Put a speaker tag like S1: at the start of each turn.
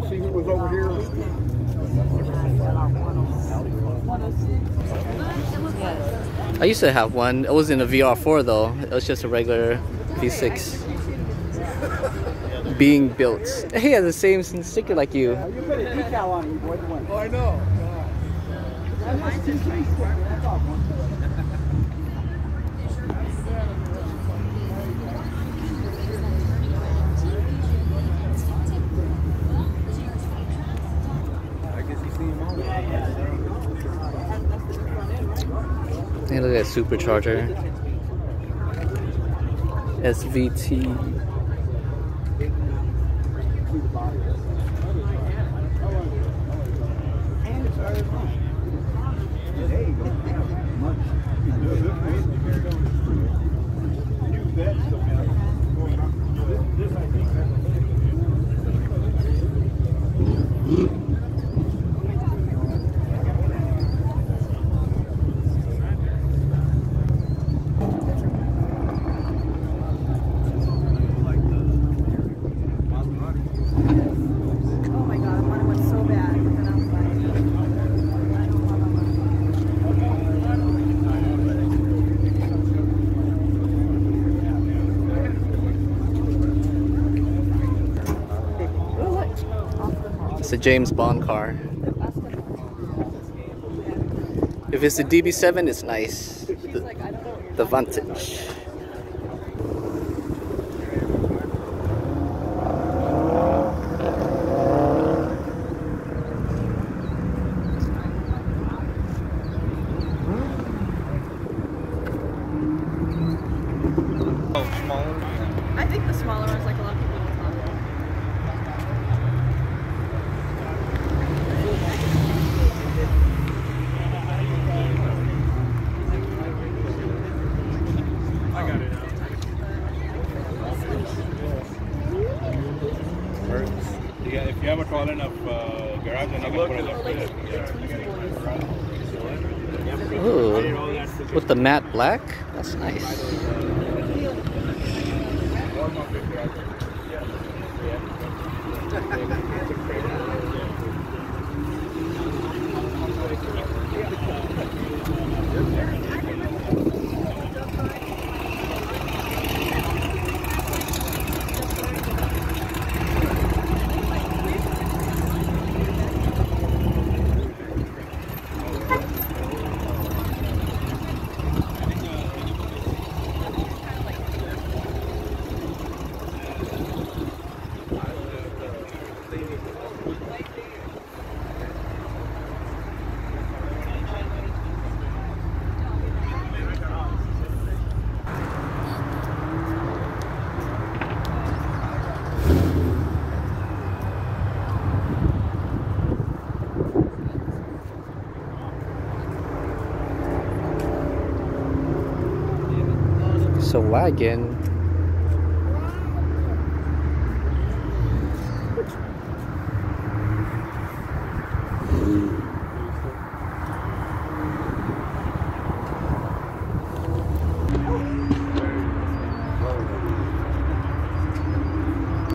S1: see who was over here?
S2: I used to have one. It wasn't a VR4 though. It was just a regular V6 being built. He has the same sticker like you.
S1: You put a decal on it, you boy. Oh, I know.
S2: Hey, look at that supercharger. SVT. It's a James Bond car. If it's a DB7, it's nice. The Vantage.
S3: I think the smaller ones, like a lot of people don't talk about.
S1: I got it. If you have a tall enough garage, then you can put it up there.
S2: Ooh, with the matte black? That's nice. It's a wagon.